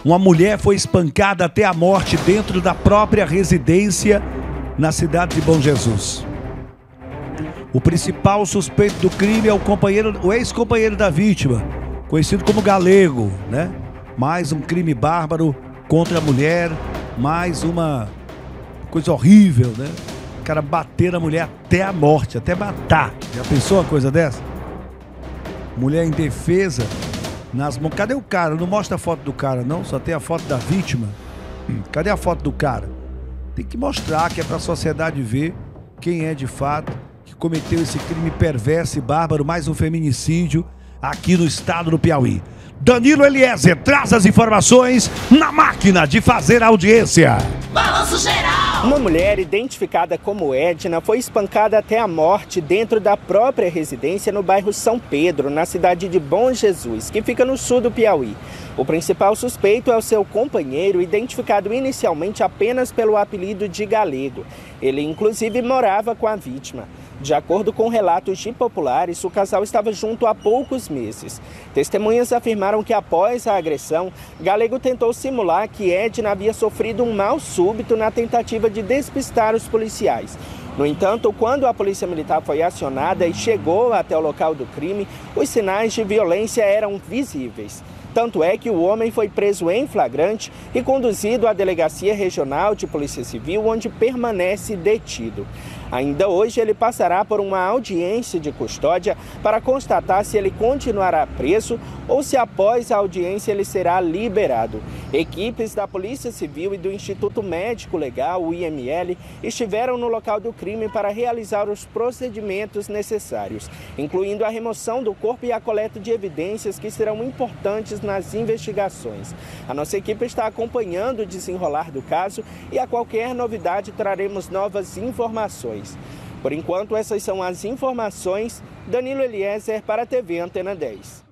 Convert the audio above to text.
Uma mulher foi espancada até a morte dentro da própria residência na cidade de Bom Jesus. O principal suspeito do crime é o ex-companheiro da vítima, conhecido como Galego, né? Mais um crime bárbaro contra a mulher, mais uma coisa horrível, né? O cara bater na mulher até a morte, até matar. Já pensou uma coisa dessa? Mulher indefesa, nas mãos. Cadê o cara? Não mostra a foto do cara, não? Só tem a foto da vítima. Cadê a foto do cara? Tem que mostrar, que é pra sociedade ver quem é de fato que cometeu esse crime perverso e bárbaro, mais um feminicídio aqui no estado do Piauí. Danilo Eliezer traz as informações na máquina de fazer audiência. Balanço Geral! Uma mulher identificada como Edna foi espancada até a morte dentro da própria residência no bairro São Pedro, na cidade de Bom Jesus, que fica no sul do Piauí. O principal suspeito é o seu companheiro, identificado inicialmente apenas pelo apelido de Galego. Ele, inclusive, morava com a vítima. De acordo com relatos de populares, o casal estava junto há poucos meses. Testemunhas afirmaram que após a agressão, Galego tentou simular que Edna havia sofrido um mal súbito na tentativa de despistar os policiais. No entanto, quando a polícia militar foi acionada e chegou até o local do crime, os sinais de violência eram visíveis. Tanto é que o homem foi preso em flagrante e conduzido à Delegacia Regional de Polícia Civil, onde permanece detido. Ainda hoje ele passará por uma audiência de custódia para constatar se ele continuará preso ou se após a audiência ele será liberado. Equipes da Polícia Civil e do Instituto Médico Legal, o IML, estiveram no local do crime para realizar os procedimentos necessários, incluindo a remoção do corpo e a coleta de evidências que serão importantes nas investigações. A nossa equipe está acompanhando o desenrolar do caso e a qualquer novidade traremos novas informações. Por enquanto, essas são as informações. Danilo Eliezer para a TV Antena 10.